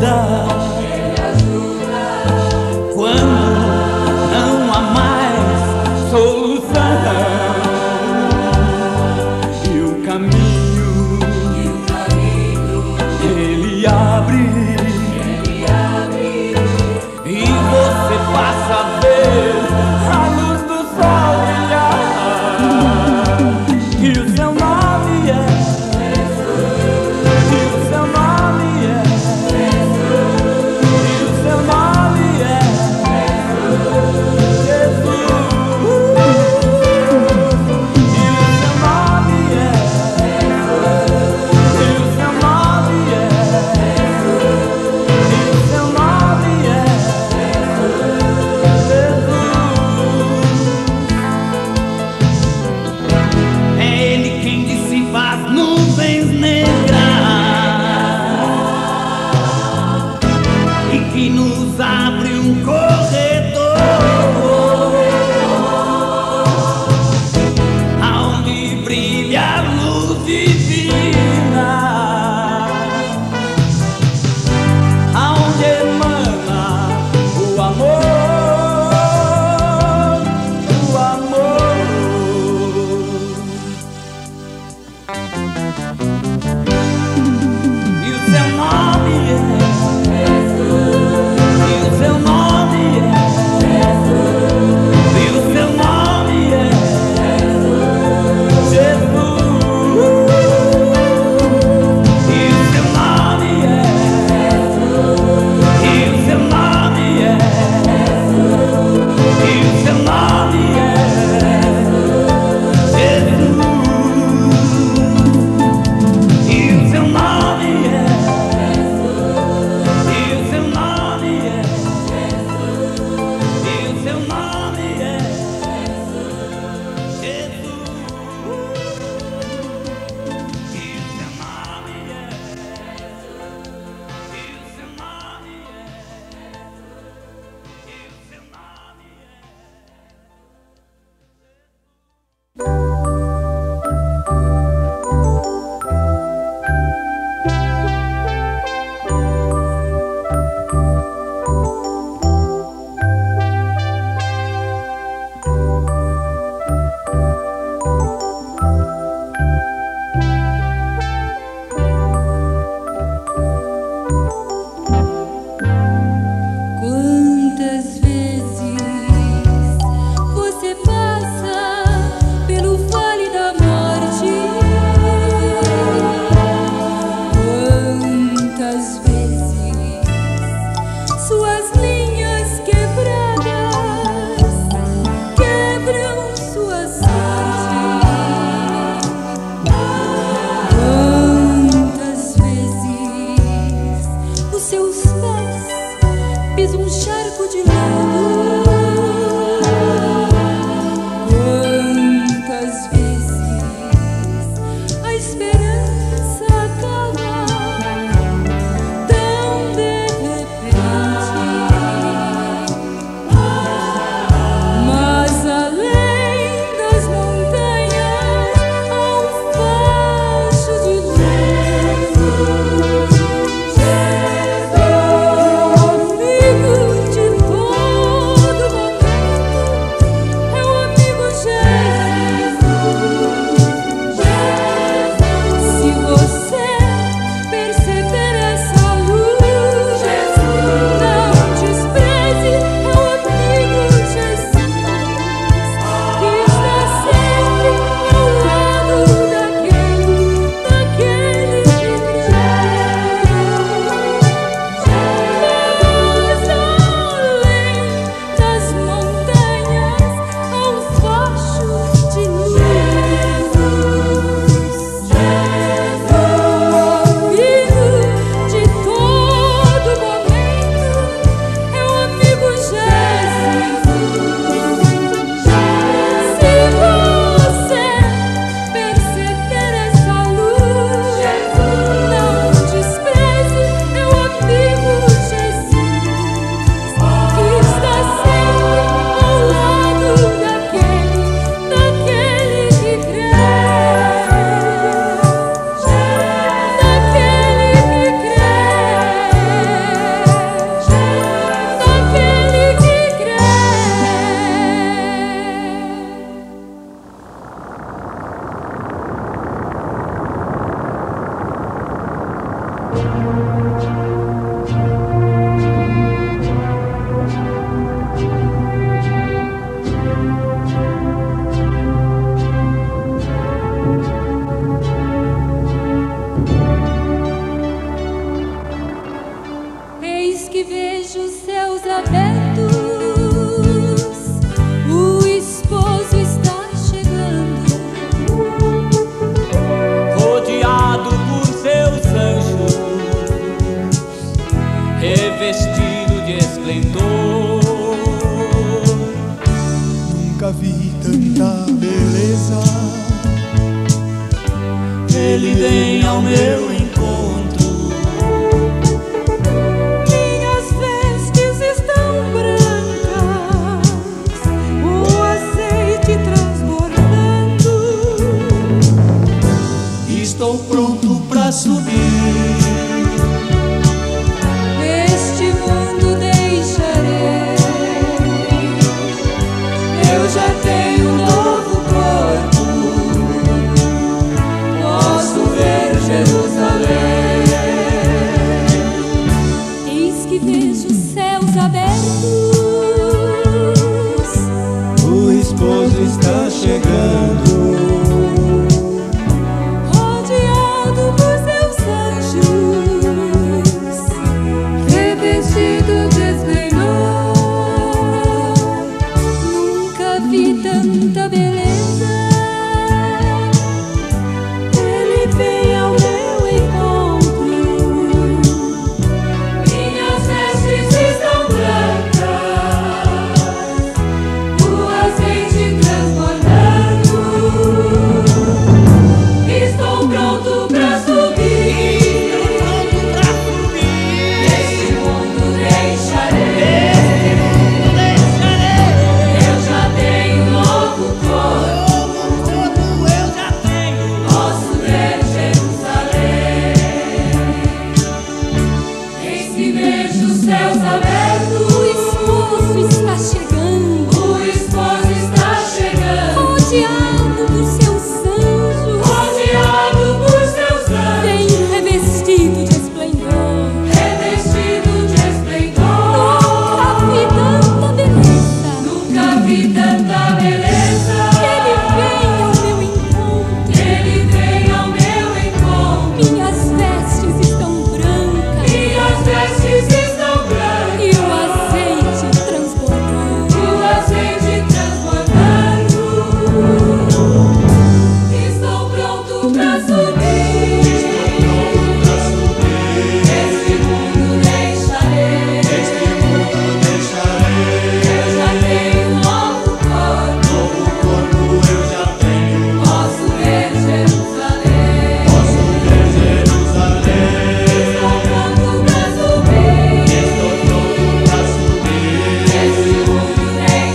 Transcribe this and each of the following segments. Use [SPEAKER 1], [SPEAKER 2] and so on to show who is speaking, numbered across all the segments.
[SPEAKER 1] ajuda quando não há mais solução. E o caminho Ele abre, e você passa a ver a luz do sol brilhar. E o seu nome é, e o seu nome é,
[SPEAKER 2] Nunca vi tanta beleza.
[SPEAKER 1] Ele vem ao meu encontro.
[SPEAKER 3] Minhas vestes estão brancas, o azeite transbordando.
[SPEAKER 1] Estou pronto pra subir.
[SPEAKER 3] Este mundo deixarei. Eu já tenho um novo corpo. Posso ver Jerusalém. Eis que vejo os céus abertos.
[SPEAKER 2] O esposo está chegando.
[SPEAKER 3] Rodeado por seus anjos, revestido de esplendor. Nunca vi tanta beleza. Ele vem ao meu encontro. Minhas vestes estão brancas, o azeite transbordando. Estou pronto pra subir. Este mundo deixarei. Eu já tenho um novo corpo. Posso ver Jerusalém. Eis que vejo os céus abertos. O esposo está chegando. O esposo está chegando. Rodeado por seus anjos. Rodeado por seus anjos. Vem revestido de esplendor. Revestido de esplendor. Nunca vi tanta beleza. Ele vem ao meu encontro. Ele vem ao meu encontro. Minhas vestes estão brancas. Minhas vestes estão brancas. E o azeite transbordando. O azeite transbordando. Estou pronto pra subir. Este mundo deixarei. Eu já tenho um novo corpo. Posso ver Jerusalém. Estou pronto pra subir. Este mundo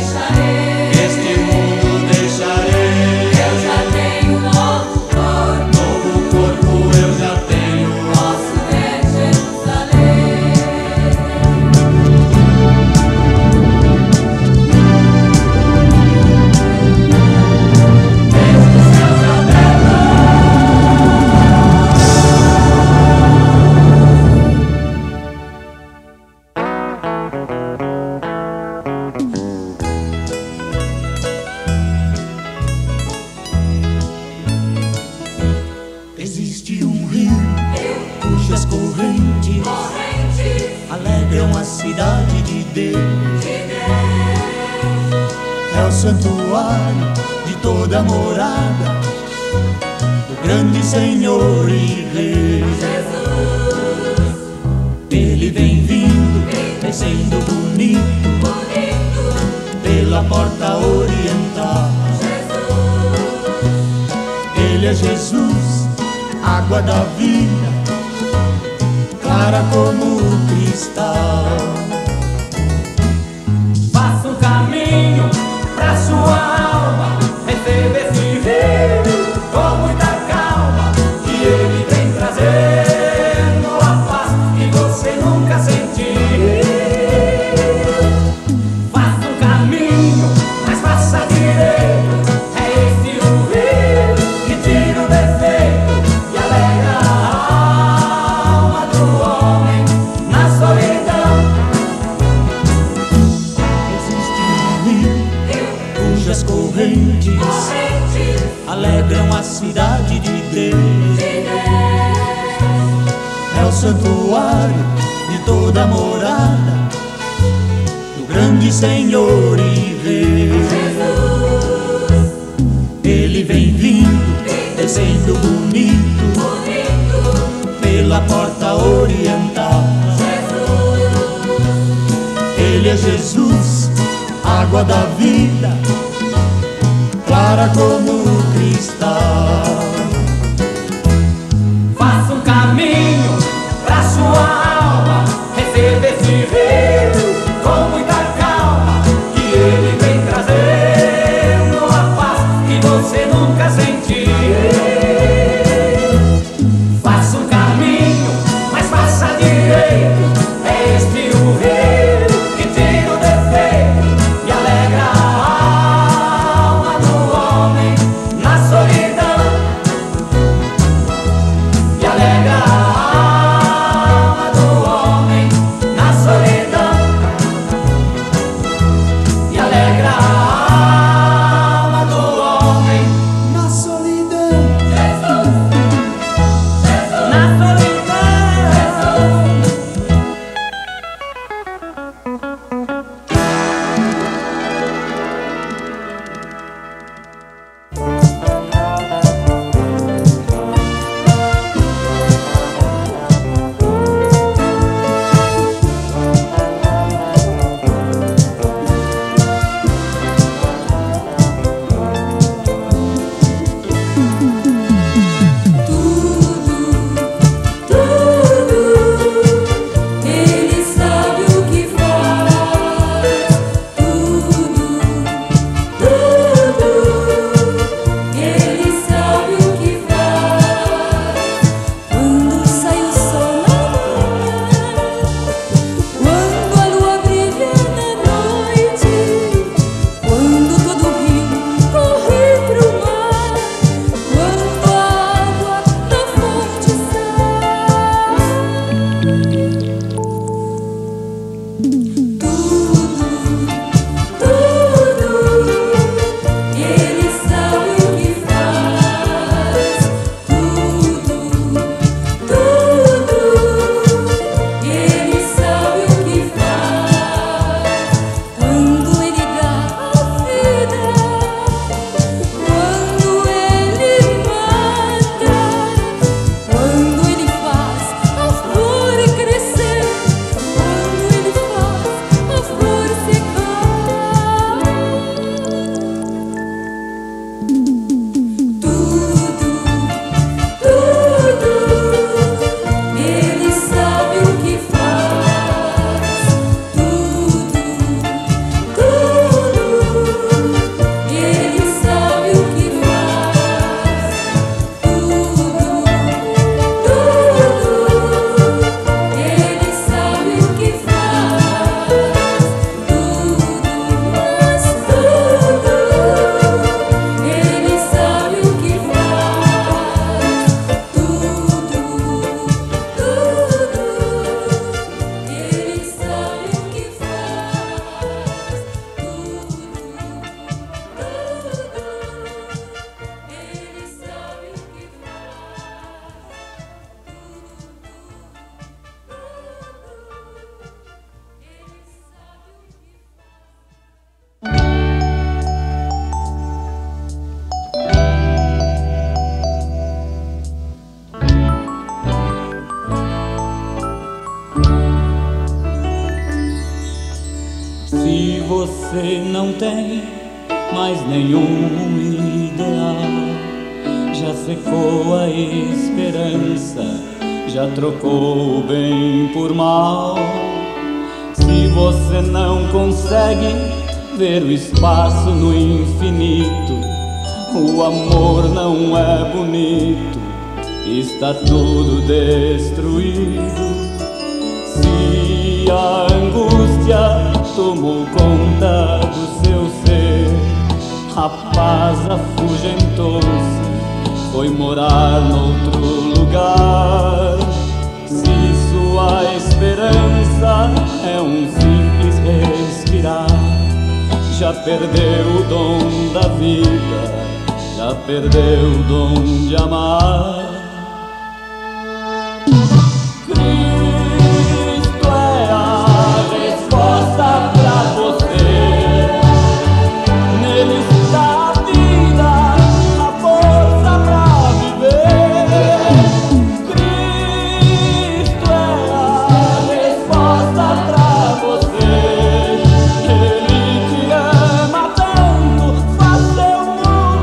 [SPEAKER 3] deixarei. Eu já tenho um novo corpo. Posso ver Jerusalém.
[SPEAKER 1] Existe um rio cujas correntes alegram a cidade de Deus. É o santuário de toda morada do grande Senhor e Rei. Ele vem vindo, descendo bonito pela porta oriental. Ele é Jesus, água da vida, clara como o cristal. Faça um caminho pra sua alma, receba esse rio com muita calma, e ele vem trazendo a paz que você nunca sentiu. Faça um caminho, mas faça direito. É esse o rio que tira o defeito e alegra a alma do homem na solidão. Existe um rio cujas correntes alegram a cidade de Deus. É o santuário de toda morada do grande Senhor e Rei. Ele vem vindo, descendo bonito pela porta oriental. Ele é Jesus, água da vida,
[SPEAKER 2] clara como cristal.
[SPEAKER 1] Faça um caminho pra sua alma, receba esse rio com muita calma, que ele vem trazendo a paz que você nunca sentiu. Faça um caminho, mas faça direito, é este o rio que tira o defeito e alegra a alma do homem na solidão. E alegra a alma do homem na solidão. E alegra a alma do homem
[SPEAKER 2] Na solidão,
[SPEAKER 1] na solidão.
[SPEAKER 3] Ele sabe o que faz. Ele sabe o que faz. Quando sai o sol na manhã, quando a lua brilha na noite, quando todo o rio corre pro mar, quando a água da fonte sai. Ele sabe o que faz. Ele sabe o que faz. Quando ele dá a vida, quando ele mata, quando ele faz a flor crescer, quando ele faz a flor secar. Ele sabe o que faz. Ele sabe o que faz. Ele sabe o que faz. Ele sabe o que faz. Ele sabe o que
[SPEAKER 1] Se você não tem mais nenhum ideal, já secou a esperança, já trocou o bem por mal. Se você não consegue ver o espaço no infinito, o amor não é bonito, está tudo destruído. Se a angústia tomou conta do seu ser, a paz afugentou-se, foi morar noutro lugar. Se sua esperança é um simples respirar, já perdeu o dom da vida, já perdeu o dom de amar. Cristo é a resposta pra você. Nele está a vida, a força pra viver. Cristo é a resposta pra você. Ele te ama tanto, faz seu mundo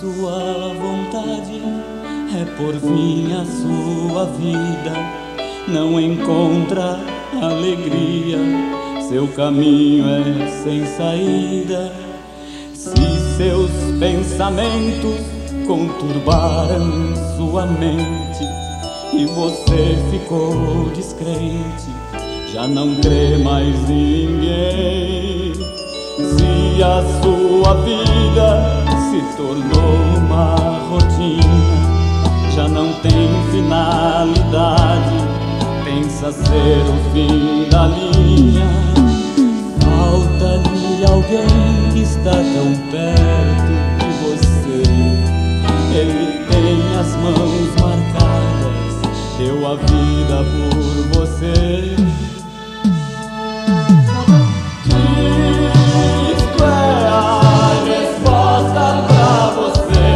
[SPEAKER 4] sua vontade é por fim a sua vida, não encontra alegria, seu caminho é sem saída. Se seus pensamentos conturbaram sua mente e você ficou descrente, já não crê mais em ninguém. Se a sua vida se tornou uma rotina, já não tem finalidade, pensa ser o fim da linha. Falta-lhe alguém que está tão perto de você, ele tem as mãos marcadas, deu a vida por você. Cristo é a resposta pra você,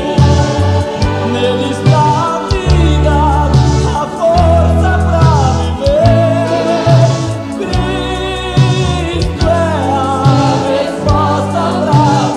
[SPEAKER 4] nele está a vida, a força pra viver. Cristo é a resposta pra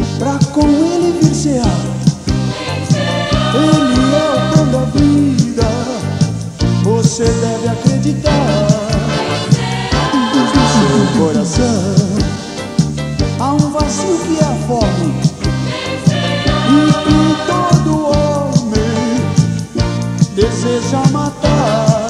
[SPEAKER 2] pra com ele vir cear. Ele é o pão da vida, você deve acreditar. No seu coração há um vazio que é a fome, e que todo homem deseja matar.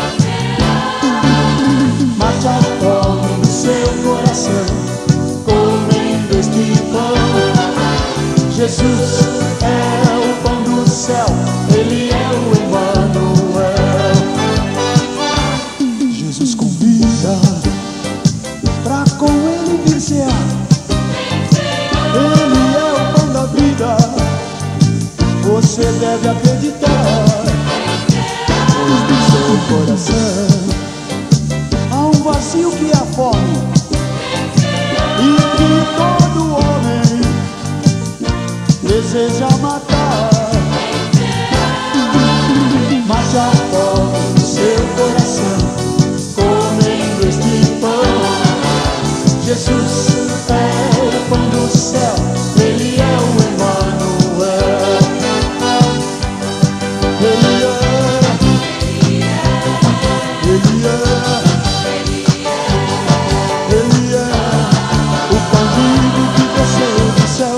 [SPEAKER 2] Mate a fome no seu coração, comendo este pão. Jesus é o pão do céu, ele é o Emmanuel. Jesus convida pra com ele vir cear. Ele é o pão da vida, você deve acreditar. Pois no seu coração há um vazio que é a fome, e que todo homem deseja matar. Mate a fome no seu coração, comendo este pão. Jesus é o pão do céu, ele é o Emmanuel. Ele é o pão vivo que desceu do céu.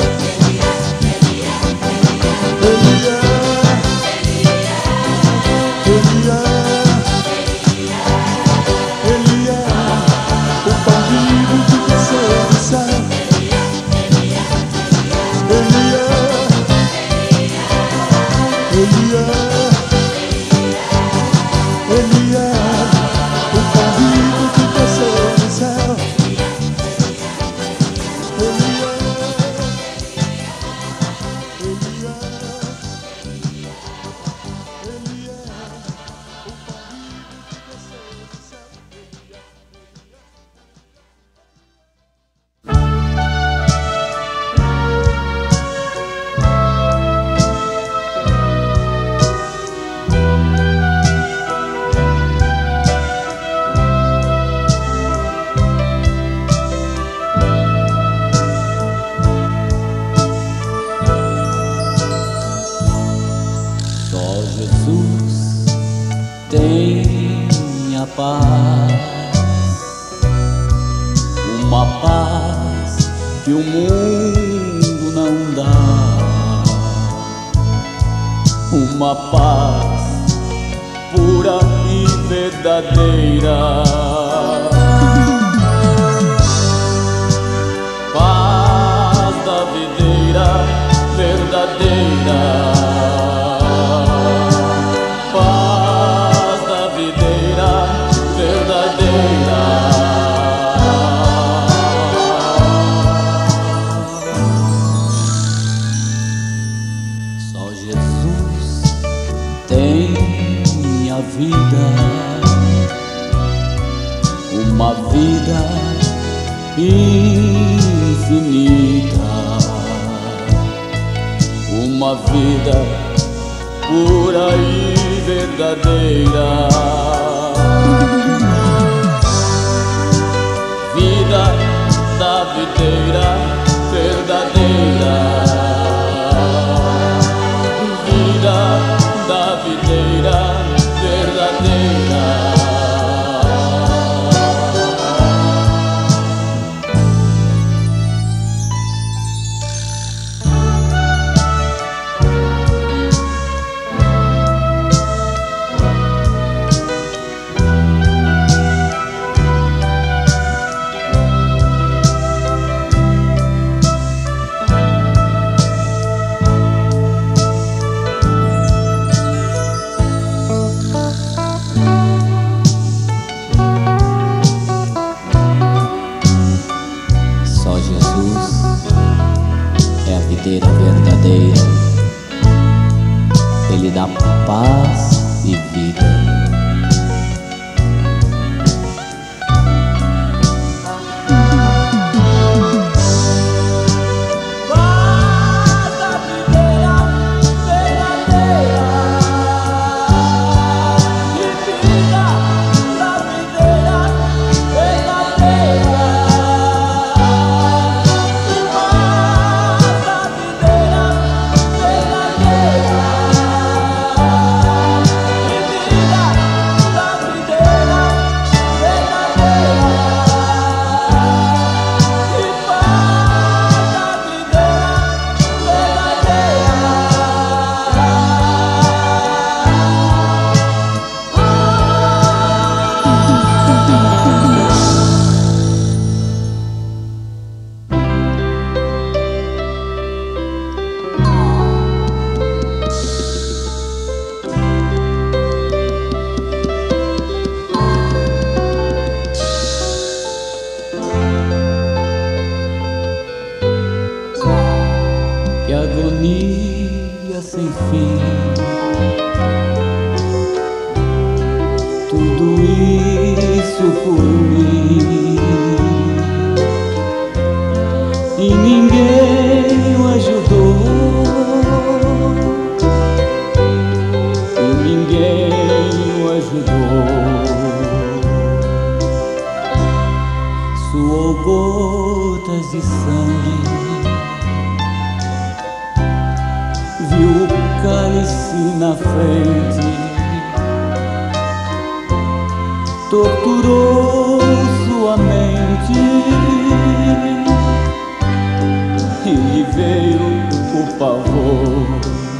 [SPEAKER 2] Ele é o pão vivo que desceu do céu. Ele é o pão vivo que desceu do céu.
[SPEAKER 4] Uma paz que o mundo não dá, uma paz pura e verdadeira, paz da videira verdadeira. Uma vida infinita, uma vida pura e verdadeira, vida da videira verdadeira, vida da videira verdadeira. Verdadeira, ele dá paz e vida.
[SPEAKER 1] Verdadeira,
[SPEAKER 4] Que agonia sem fim. Tudo isso por mim. E ninguém o ajudou. E ninguém o ajudou. Suou gotas de sangue. Viu o cálice na frente. Torturou sua mente. E lhe veio o pavor.